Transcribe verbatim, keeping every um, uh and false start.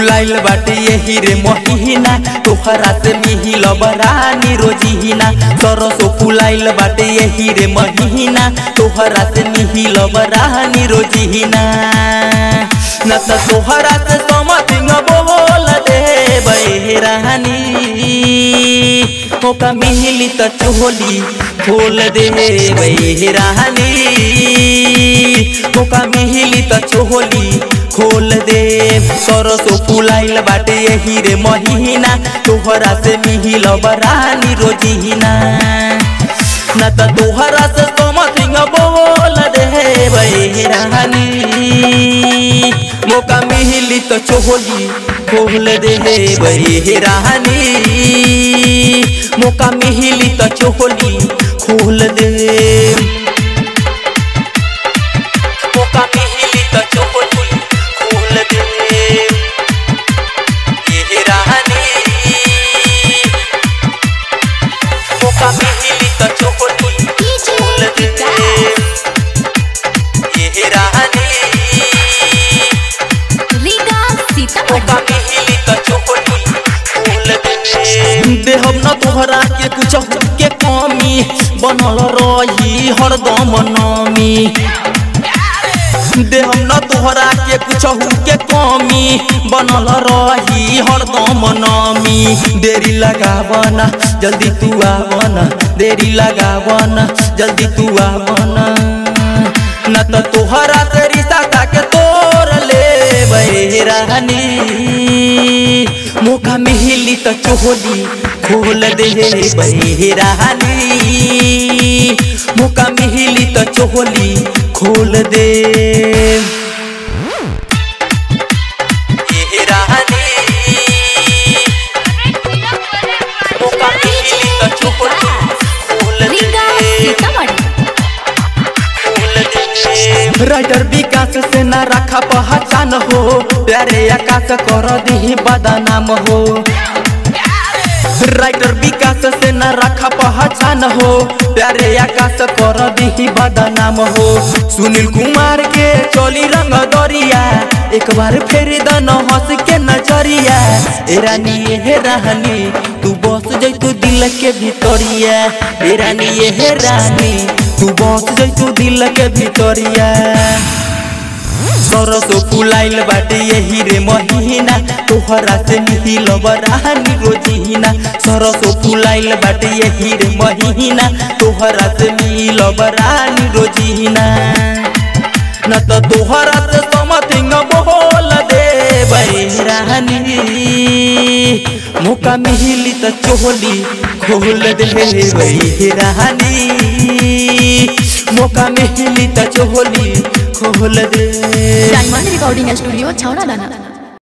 फुलाइल बाटे यही रे महीना तोहरा से मिहिल बरानी रोजीना। सरसो फुलाइल बाटे यही रे महीना तोहरा से मिहिल बरानी रोजीना। न त तोहरा से समथिंग बोल दे बहरानी मौका मिली त चोली खोल दे बहरानी। मौका मिली त चोली खोल दे। सरसो फुलाइल बाटे यही रे महीना तोहरा से मिहिल बरानी रोजीना। न त तोहरा से समथिंग बोल दे बहरानी मौका मिली तो चोली खोल दे बहरानी। मौका मिली तो चोली खोल दे। मौका मिली तो चोली खोल दे बहरानी। मौका मिली तो चोली खोल दे बहरानी। देहब न तोहरा के कुछ के कमी बनल रही हरदम नमी। देहब न तोहरा के कुछ के कमी बनल रही हरदम नमी। देरी लगावना जल्दी तू आवना देरी लगावना जल्दी तू आवना। न त तोहरा से रिश्ता के तोड़ ले बहरानी। मौका मिली तो चोली खोल दे बहरानी। मौका मिली तो चोली खोल दे बहरानी। मौका मिली तो चोली खोल दे। राइटर विकास से न रखा पहचान हो प्यारे आकाश कर दी बदनाम हो। राइटर विकास से न रखा पहचान हो प्यारे आकाश कर दी बदनाम हो। सुनील कुमार के चोली रंग दरिया एक बार फेर दन हंस के नजरिया। ए रानी हे रानी तू बस जैतू दिल के भितरिया। ए रानी हे रानी तू बस जैतू दिल के भितरिया। सरसो फुलाइल बाटे यही रे महीना तोहरा से मिहिल बरानी रोजीना। सरसो फुलाइल बाटे यही रे महीना तोहरा से मिहिल बरानी रोजीना। न त तोहरा से समथिंग बोल दे बहरानी। मौका मिली त चोली खोल दे बहरानी। मौका मिली त चोली खोल दे। डायमंड रिकॉर्डिंग स्टूडियो छौड़ा दाना।